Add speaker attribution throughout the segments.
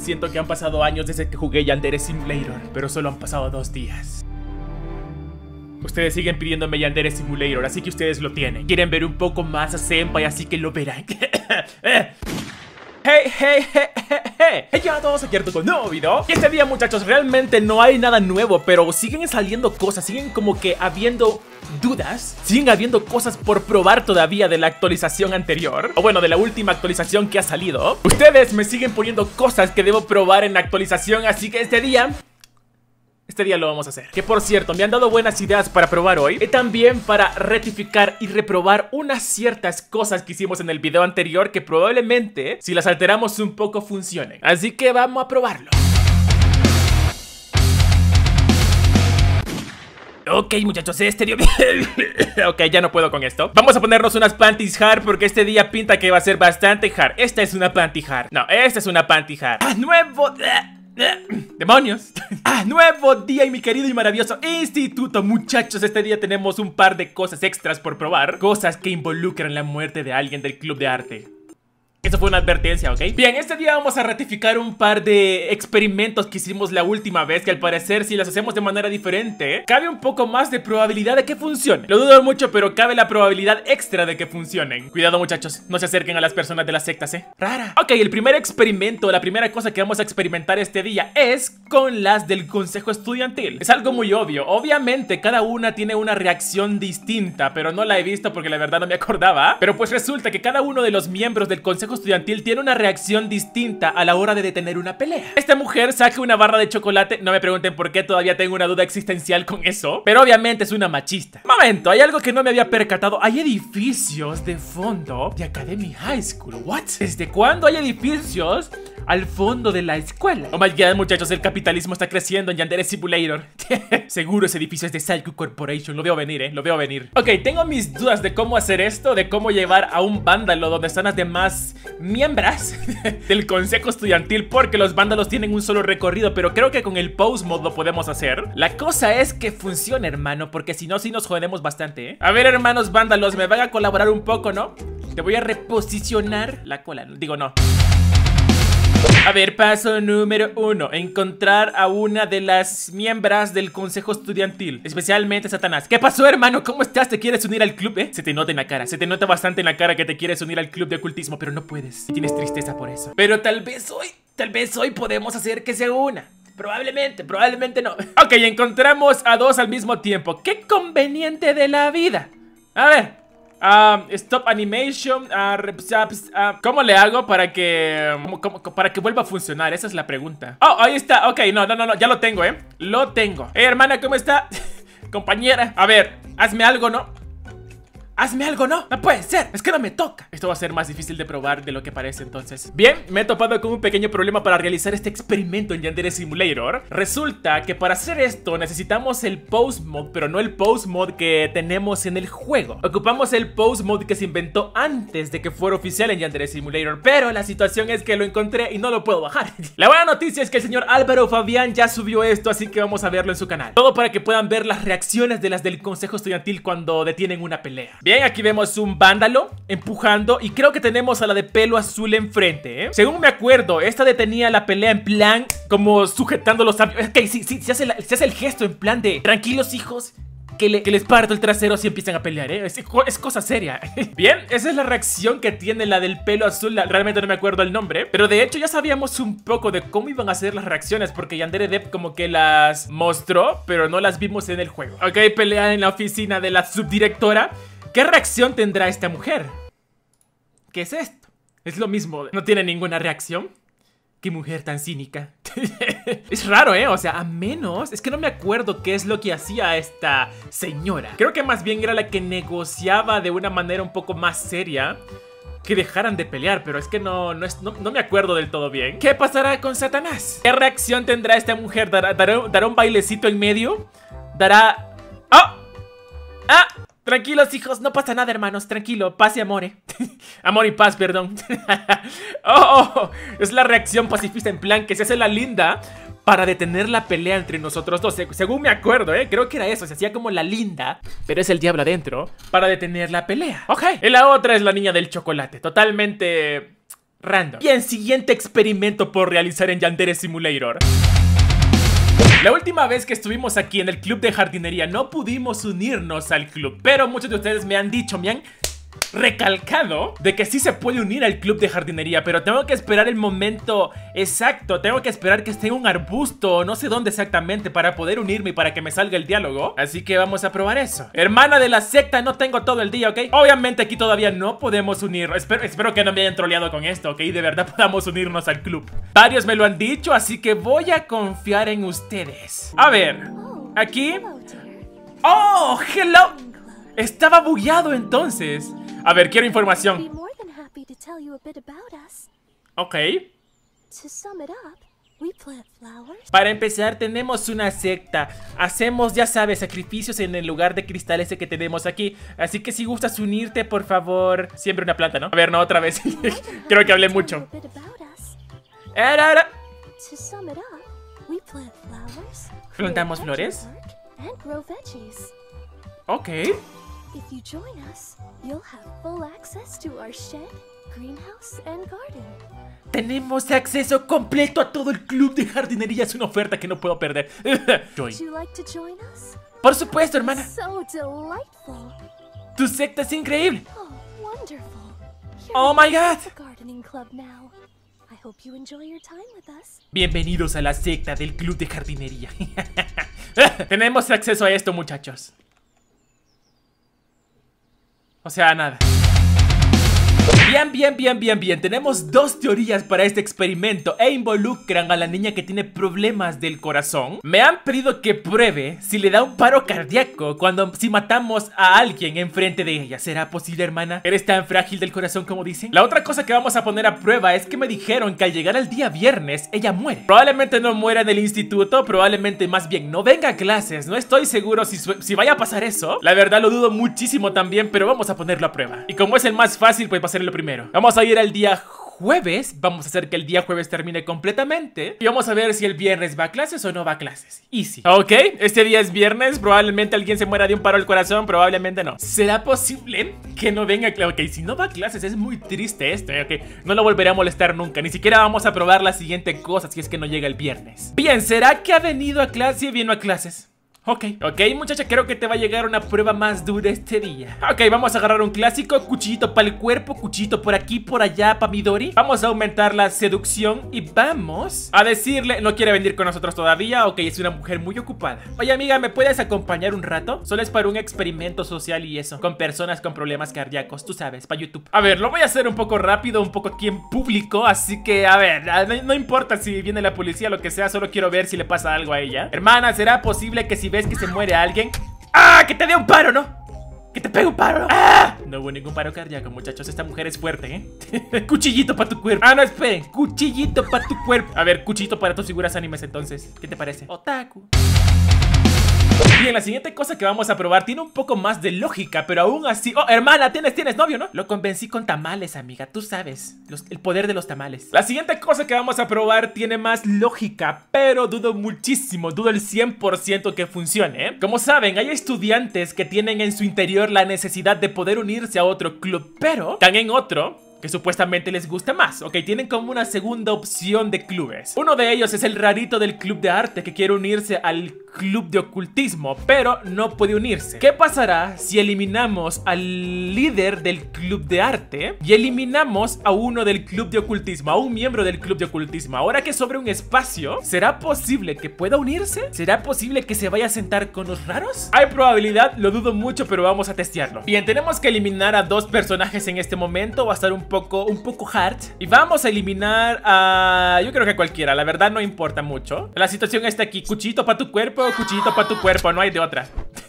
Speaker 1: Siento que han pasado años desde que jugué Yandere Simulator, pero solo han pasado 2 días. Ustedes siguen pidiéndome Yandere Simulator, así que ustedes lo tienen. Quieren ver un poco más a Senpai, así que lo verán. Hey, ya todos aquí con un nuevo video. Y este día, muchachos, realmente no hay nada nuevo, pero siguen saliendo cosas, siguen como que habiendo dudas, siguen habiendo cosas por probar todavía de la actualización anterior, o bueno, de la última actualización que ha salido. Ustedes me siguen poniendo cosas que debo probar en la actualización, así que este día lo vamos a hacer. Que por cierto, me han dado buenas ideas para probar hoy, y también para rectificar y reprobar unas ciertas cosas que hicimos en el video anterior, que probablemente, si las alteramos un poco, funcionen. Así que vamos a probarlo. Ok, muchachos, este día... Ok, ya no puedo con esto. Vamos a ponernos unas panties hard, porque este día pinta que va a ser bastante hard. Esta es una panty hard. No, esta es una panty hard. ¡Nuevo! ¡Demonios! Nuevo día y mi querido y maravilloso instituto. Muchachos, este día tenemos un par de cosas extras por probar. Cosas que involucran la muerte de alguien del club de arte. Eso fue una advertencia, ¿ok? Bien, este día vamos a ratificar un par de experimentos que hicimos la última vez, que al parecer, si las hacemos de manera diferente, cabe un poco más de probabilidad de que funcione. Lo dudo mucho, pero cabe la probabilidad extra de que funcionen. Cuidado, muchachos, no se acerquen a las personas de las sectas, Rara. Ok, el primer experimento, la primera cosa que vamos a experimentar este día es con las del consejo estudiantil. Es algo muy obvio. Obviamente, cada una tiene una reacción distinta, pero no la he visto porque la verdad no me acordaba. Pero pues resulta que cada uno de los miembros del consejo estudiantil tiene una reacción distinta a la hora de detener una pelea. Esta mujer saca una barra de chocolate. No me pregunten por qué, todavía tengo una duda existencial con eso, pero obviamente es una machista. Momento, hay algo que no me había percatado. Hay edificios de fondo de Academy High School. ¿What? ¿Desde cuándo hay edificios al fondo de la escuela? Oh my god, muchachos, el capitalismo está creciendo en Yandere Simulator. Seguro ese edificio es de Psycho Corporation. Lo veo venir, lo veo venir. Ok, tengo mis dudas de cómo hacer esto, de cómo llevar a un vándalo donde están las demás miembros del consejo estudiantil, porque los vándalos tienen un solo recorrido, pero creo que con el pause mode lo podemos hacer. La cosa es que funcione, hermano, porque si no, sí nos jodemos bastante, A ver, hermanos vándalos, me van a colaborar un poco, ¿no? Te voy a reposicionar la cola, digo no. A ver, paso número 1. Encontrar a una de las miembros del consejo estudiantil, especialmente Satanás. ¿Qué pasó, hermano? ¿Cómo estás? ¿Te quieres unir al club, Se te nota en la cara, se te nota bastante en la cara que te quieres unir al club de ocultismo, pero no puedes y tienes tristeza por eso. Pero tal vez hoy podemos hacer que se una. Probablemente no. Ok, encontramos a 2 al mismo tiempo. ¡Qué conveniente de la vida! A ver, stop animation. ¿Cómo le hago para que vuelva a funcionar? Esa es la pregunta. Oh, ahí está. Ok, no, ya lo tengo, Lo tengo. Hermana, ¿cómo está? Compañera, a ver, hazme algo, ¿no? Hazme algo, ¿no? No puede ser, es que no me toca. Esto va a ser más difícil de probar de lo que parece entonces. Bien, me he topado con un pequeño problema para realizar este experimento en Yandere Simulator. Resulta que para hacer esto necesitamos el pause mode, pero no el pause mode que tenemos en el juego. Ocupamos el pause mode que se inventó antes de que fuera oficial en Yandere Simulator, pero la situación es que lo encontré y no lo puedo bajar. La buena noticia es que el señor Álvaro Fabián ya subió esto, así que vamos a verlo en su canal. Todo para que puedan ver las reacciones de las del consejo estudiantil cuando detienen una pelea. Bien, aquí vemos un vándalo empujando y creo que tenemos a la de pelo azul enfrente, Según me acuerdo, esta detenía la pelea en plan como sujetando los labios. Ok, sí, se hace el gesto en plan de tranquilos, hijos, que les parto el trasero si empiezan a pelear, es cosa seria. Bien, esa es la reacción que tiene la del pelo azul. Realmente no me acuerdo el nombre, pero de hecho ya sabíamos un poco de cómo iban a ser las reacciones, porque Yandere Dev como que las mostró, pero no las vimos en el juego. Ok, pelea en la oficina de la subdirectora. ¿Qué reacción tendrá esta mujer? ¿Qué es esto? Es lo mismo, no tiene ninguna reacción. ¡Qué mujer tan cínica! Es raro, o sea, a menos... Es que no me acuerdo qué es lo que hacía esta señora. Creo que más bien era la que negociaba de una manera un poco más seria que dejaran de pelear, pero es que no me acuerdo del todo bien. ¿Qué pasará con Satanás? ¿Qué reacción tendrá esta mujer? ¿Dará un bailecito en medio? ¿Dará... ¡Oh! ¡Ah! Tranquilos, hijos, no pasa nada, hermanos, tranquilo, paz y amor, amor y paz, perdón. Es la reacción pacifista en plan que se hace la linda para detener la pelea entre nosotros dos. Según me acuerdo, creo que era eso, se hacía como la linda, pero es el diablo adentro, para detener la pelea. Ok, y la otra es la niña del chocolate, totalmente Random. Bien, siguiente experimento por realizar en Yandere Simulator. La última vez que estuvimos aquí en el club de jardinería no pudimos unirnos al club, pero muchos de ustedes me han dicho, me han recalcado de que sí se puede unir al club de jardinería, pero tengo que esperar el momento exacto, tengo que esperar que esté en un arbusto, no sé dónde exactamente, para poder unirme y para que me salga el diálogo. Así que vamos a probar eso. Hermana de la secta, no tengo todo el día, ¿ok? Obviamente aquí todavía no podemos unirnos. Espero que no me hayan troleado con esto, ¿ok? De verdad podamos unirnos al club. Varios me lo han dicho, así que voy a confiar en ustedes. A ver, aquí. ¡Oh, hello! Estaba bugueado entonces. A ver, quiero información. Ok. Para empezar, tenemos una secta. Hacemos, ya sabes, sacrificios en el lugar de cristal ese que tenemos aquí. Así que si gustas unirte, por favor. Siempre una planta, ¿no? A ver, no, otra vez. Creo que hablé mucho. ¿Plantamos flores? Ok.
Speaker 2: If you join us, you'll have full access to our shed, greenhouse and garden.
Speaker 1: Tenemos acceso completo a todo el club de jardinería. Es una oferta que no puedo perder.
Speaker 2: Would you like to join us?
Speaker 1: Por supuesto, hermana.
Speaker 2: So delightful.
Speaker 1: Tu secta es increíble.
Speaker 2: Oh, wonderful.
Speaker 1: Oh my God.
Speaker 2: Gardening club now. I hope you enjoy your time with us.
Speaker 1: Bienvenidos a la secta del club de jardinería. Tenemos acceso a esto, muchachos. O sea, nada. Bien. Tenemos dos teorías para este experimento e involucran a la niña que tiene problemas del corazón. Me han pedido que pruebe si le da un paro cardíaco si matamos a alguien enfrente de ella. ¿Será posible, hermana? ¿Eres tan frágil del corazón como dicen? La otra cosa que vamos a poner a prueba es que me dijeron que al llegar al día viernes, ella muere. Probablemente no muera en el instituto, probablemente más bien no venga a clases. No estoy seguro si vaya a pasar eso. La verdad lo dudo muchísimo también, pero vamos a ponerlo a prueba. Y como es el más fácil, pues va a ser lo primero. Vamos a ir al día jueves. Vamos a hacer que el día jueves termine completamente. Y vamos a ver si el viernes va a clases o no va a clases. Easy. Ok, este día es viernes. Probablemente alguien se muera de un paro al corazón. Probablemente no. ¿Será posible que no venga a clases? Ok, si no va a clases es muy triste esto. Ok, no lo volveré a molestar nunca. Ni siquiera vamos a probar la siguiente cosa si es que no llega el viernes. Bien, ¿será que ha venido a clase y vino a clases? Ok, muchacha, creo que te va a llegar una prueba más dura este día. Ok, vamos a agarrar un clásico, cuchillito para el cuerpo, cuchillito por aquí, por allá, pa' Midori. Vamos a aumentar la seducción y vamos a decirle, no quiere venir con nosotros todavía. Ok, es una mujer muy ocupada. Oye, amiga, ¿me puedes acompañar un rato? Solo es para un experimento social y eso, con personas con problemas cardíacos, tú sabes, para YouTube. A ver, lo voy a hacer un poco rápido, un poco aquí en público, así que, a ver, no importa si viene la policía o lo que sea, solo quiero ver si le pasa algo a ella. Hermana, ¿será posible que si ves que se muere alguien? ¡Ah! ¡Que te dé un paro, ¿no? ¡Que te pegue un paro! ¡Ah! No hubo ningún paro cardíaco, muchachos. Esta mujer es fuerte, ¿eh? Cuchillito para tu cuerpo. Ah, no, esperen. Cuchillito para tu cuerpo. A ver, cuchillito para tus figuras animes, entonces. ¿Qué te parece? Otaku. Bien, la siguiente cosa que vamos a probar tiene un poco más de lógica, pero aún así... Oh, hermana, tienes novio, ¿no? Lo convencí con tamales, amiga, tú sabes el poder de los tamales. La siguiente cosa que vamos a probar tiene más lógica, pero dudo muchísimo, dudo el 100% que funcione, ¿eh? Como saben, hay estudiantes que tienen en su interior la necesidad de poder unirse a otro club, pero están en otro que supuestamente les gusta más. Ok, tienen como una segunda opción de clubes. Uno de ellos es el rarito del club de arte que quiere unirse al club de ocultismo, pero no puede unirse. ¿Qué pasará si eliminamos al líder del club de arte y eliminamos a uno del club de ocultismo, a un miembro del club de ocultismo? Ahora que sobre un espacio, ¿será posible que pueda unirse? ¿Será posible que se vaya a sentar con los raros? Hay probabilidad, lo dudo mucho, pero vamos a testearlo. Bien, tenemos que eliminar a dos personajes en este momento. Va a estar un poco hard. Y vamos a eliminar a... yo creo que cualquiera, la verdad no importa mucho. La situación está aquí, cuchillito para tu cuerpo, cuchillito para tu cuerpo, no hay de otra.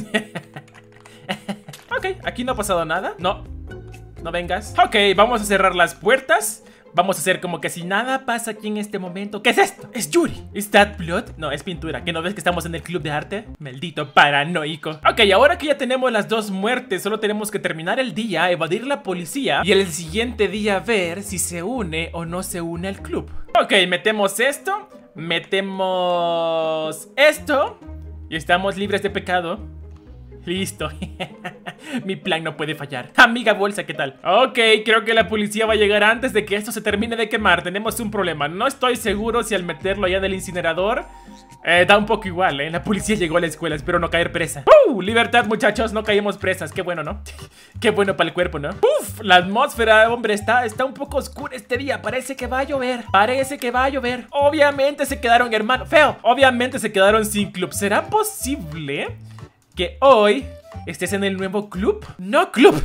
Speaker 1: Ok, aquí no ha pasado nada. No vengas. Ok, vamos a cerrar las puertas. Vamos a hacer como que si nada pasa aquí en este momento. ¿Qué es esto? Es Yuri. ¿Es that blood? No, es pintura. ¿Que no ves que estamos en el club de arte? Maldito paranoico. Ok, ahora que ya tenemos las dos muertes, solo tenemos que terminar el día, evadir la policía y el siguiente día ver si se une o no se une al club. Ok, metemos esto, metemos esto y estamos libres de pecado. Listo. Mi plan no puede fallar. Amiga bolsa, ¿qué tal? Ok, creo que la policía va a llegar antes de que esto se termine de quemar. Tenemos un problema. No estoy seguro si al meterlo allá del incinerador da un poco igual, ¿eh? La policía llegó a la escuela, espero no caer presa. Libertad, muchachos, no caímos presas. Qué bueno, ¿no? Qué bueno para el cuerpo, ¿no? Uf, la atmósfera, hombre, está un poco oscura este día. Parece que va a llover. Parece que va a llover. Obviamente se quedaron, hermano. Feo. Obviamente se quedaron sin club. ¿Será posible que hoy estés en el nuevo club? No club.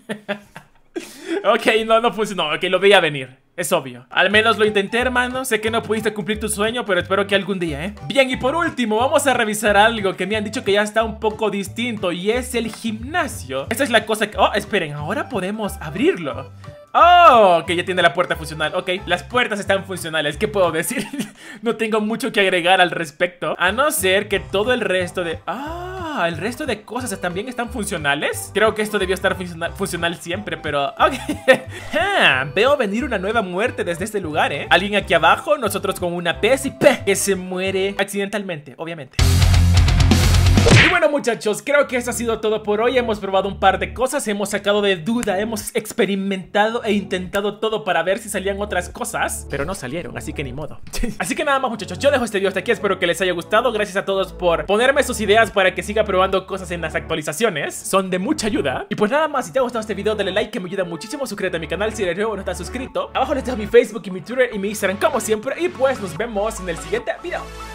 Speaker 1: Ok, no funcionó. Ok, lo veía venir. Es obvio. Al menos lo intenté, hermano. Sé que no pudiste cumplir tu sueño, pero espero que algún día, ¿eh? Bien, y por último, vamos a revisar algo que me han dicho que ya está un poco distinto, y es el gimnasio. Esta es la cosa que... Oh, esperen, ahora podemos abrirlo. Oh, que ya tiene la puerta funcional. Ok, las puertas están funcionales. ¿Qué puedo decir? No tengo mucho que agregar al respecto, a no ser que todo el resto de... el resto de cosas también están funcionales. Creo que esto debió estar funcional siempre, pero... Ok. Veo venir una nueva muerte desde este lugar, ¿eh? Alguien aquí abajo, nosotros con una PSP que se muere accidentalmente, obviamente. Y bueno, muchachos, creo que eso ha sido todo por hoy. Hemos probado un par de cosas, hemos sacado de duda, hemos experimentado e intentado todo para ver si salían otras cosas, pero no salieron, así que ni modo. Así que nada más, muchachos, yo dejo este video hasta aquí. Espero que les haya gustado. Gracias a todos por ponerme sus ideas para que siga probando cosas en las actualizaciones. Son de mucha ayuda. Y pues nada más, si te ha gustado este video, dale like, que me ayuda muchísimo. Suscríbete a mi canal si eres nuevo o no estás suscrito. Abajo les dejo mi Facebook y mi Twitter y mi Instagram como siempre. Y pues nos vemos en el siguiente video.